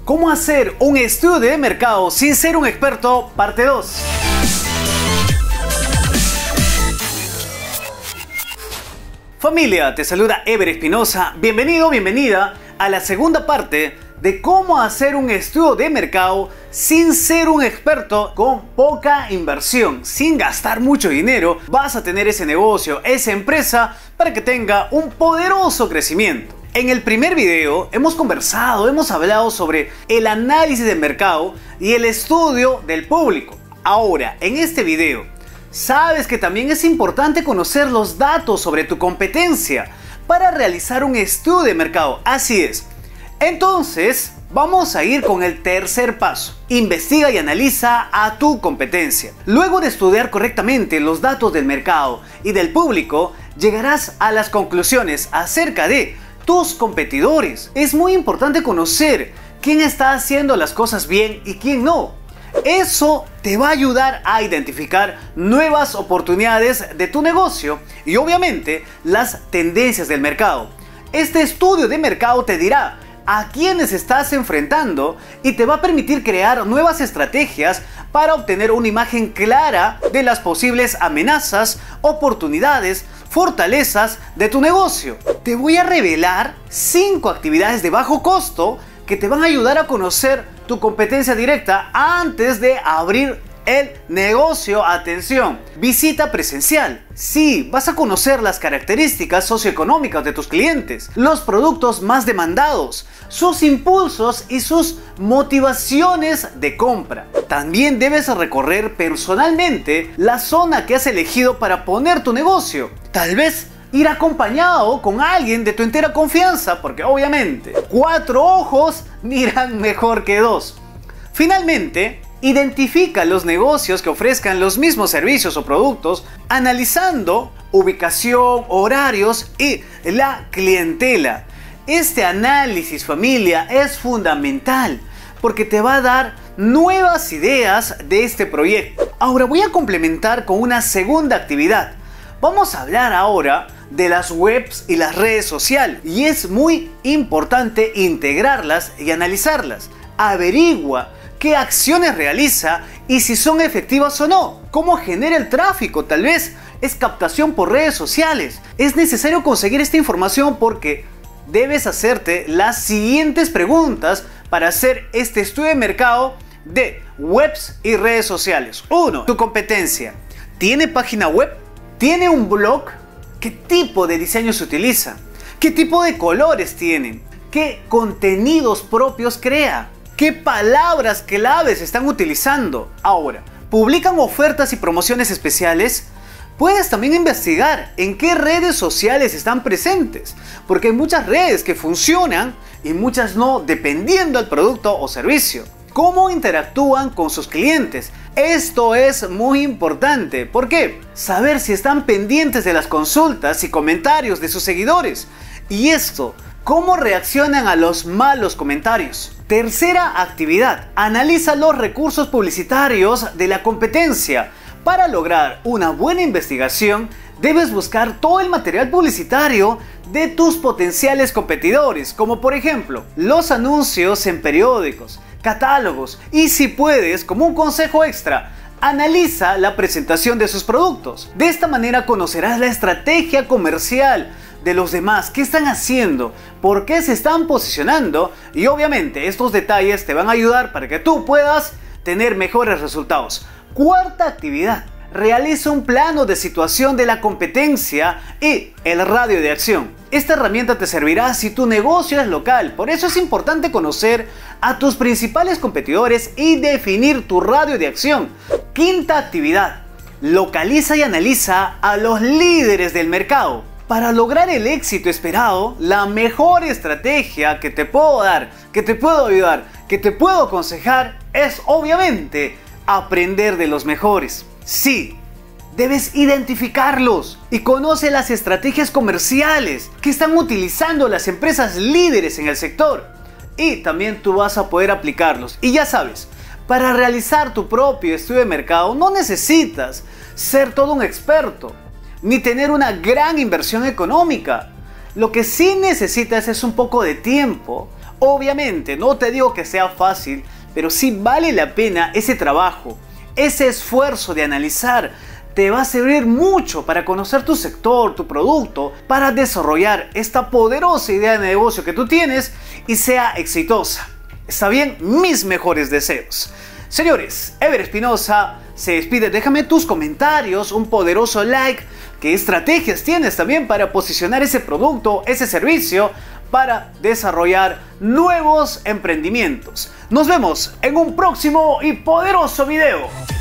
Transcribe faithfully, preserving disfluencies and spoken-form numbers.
¿Cómo hacer un estudio de mercado sin ser un experto? Parte dos. Familia, te saluda Ever Espinosa. Bienvenido, bienvenida a la segunda parte de cómo hacer un estudio de mercado sin ser un experto, con poca inversión, sin gastar mucho dinero. Vas a tener ese negocio, esa empresa, para que tenga un poderoso crecimiento. En el primer video hemos conversado, hemos hablado sobre el análisis del mercado y el estudio del público. Ahora, en este video, sabes que también es importante conocer los datos sobre tu competencia para realizar un estudio de mercado. Así es. Entonces, vamos a ir con el tercer paso. Investiga y analiza a tu competencia. Luego de estudiar correctamente los datos del mercado y del público, llegarás a las conclusiones acerca de tus competidores. Es muy importante conocer quién está haciendo las cosas bien y quién no. Eso te va a ayudar a identificar nuevas oportunidades de tu negocio y obviamente las tendencias del mercado. Este estudio de mercado te dirá a quiénes estás enfrentando y te va a permitir crear nuevas estrategias para obtener una imagen clara de las posibles amenazas, oportunidades, fortalezas de tu negocio. Te voy a revelar cinco actividades de bajo costo que te van a ayudar a conocer tu competencia directa antes de abrir el negocio. Atención, visita presencial. Sí, vas a conocer las características socioeconómicas de tus clientes, los productos más demandados, sus impulsos y sus motivaciones de compra. También debes recorrer personalmente la zona que has elegido para poner tu negocio. Tal vez ir acompañado con alguien de tu entera confianza, porque obviamente cuatro ojos miran mejor que dos. Finalmente, identifica los negocios que ofrezcan los mismos servicios o productos, analizando ubicación, horarios y la clientela. Este análisis, familia, es fundamental porque te va a dar nuevas ideas de este proyecto. Ahora voy a complementar con una segunda actividad. Vamos a hablar ahora de las webs y las redes sociales, y es muy importante integrarlas y analizarlas. Averigua qué acciones realiza y si son efectivas o no. Cómo genera el tráfico, tal vez es captación por redes sociales. Es necesario conseguir esta información porque debes hacerte las siguientes preguntas para hacer este estudio de mercado de webs y redes sociales. uno. Tu competencia. ¿Tiene página web? ¿Tiene un blog? ¿Qué tipo de diseño se utiliza? ¿Qué tipo de colores tienen? ¿Qué contenidos propios crea? ¿Qué palabras claves están utilizando? Ahora, ¿publican ofertas y promociones especiales? Puedes también investigar en qué redes sociales están presentes, porque hay muchas redes que funcionan y muchas no, dependiendo del producto o servicio. ¿Cómo interactúan con sus clientes? Esto es muy importante. ¿Por qué? Saber si están pendientes de las consultas y comentarios de sus seguidores. Y esto, ¿cómo reaccionan a los malos comentarios? Tercera actividad, analiza los recursos publicitarios de la competencia. Para lograr una buena investigación, debes buscar todo el material publicitario de tus potenciales competidores, como por ejemplo, los anuncios en periódicos, catálogos y, si puedes, como un consejo extra, analiza la presentación de sus productos. De esta manera conocerás la estrategia comercial de los demás, qué están haciendo, por qué se están posicionando, y obviamente estos detalles te van a ayudar para que tú puedas tener mejores resultados. Cuarta actividad, realiza un plano de situación de la competencia y el radio de acción. Esta herramienta te servirá si tu negocio es local, por eso es importante conocer a tus principales competidores y definir tu radio de acción. Quinta actividad, localiza y analiza a los líderes del mercado. Para lograr el éxito esperado, la mejor estrategia que te puedo dar, que te puedo ayudar, que te puedo aconsejar es obviamente aprender de los mejores. Sí, debes identificarlos y conoce las estrategias comerciales que están utilizando las empresas líderes en el sector. Y también tú vas a poder aplicarlos. Y ya sabes, para realizar tu propio estudio de mercado no necesitas ser todo un experto, ni tener una gran inversión económica. Lo que sí necesitas es un poco de tiempo, Obviamente, no te digo que sea fácil, pero sí vale la pena ese trabajo, ese esfuerzo de analizar. Te va a servir mucho para conocer tu sector, tu producto, para desarrollar esta poderosa idea de negocio que tú tienes y sea exitosa. ¿Está bien? Mis mejores deseos. Señores, Ever Espinosa se despide. Déjame tus comentarios, un poderoso like. ¿Qué estrategias tienes también para posicionar ese producto, ese servicio, para desarrollar nuevos emprendimientos? Nos vemos en un próximo y poderoso video.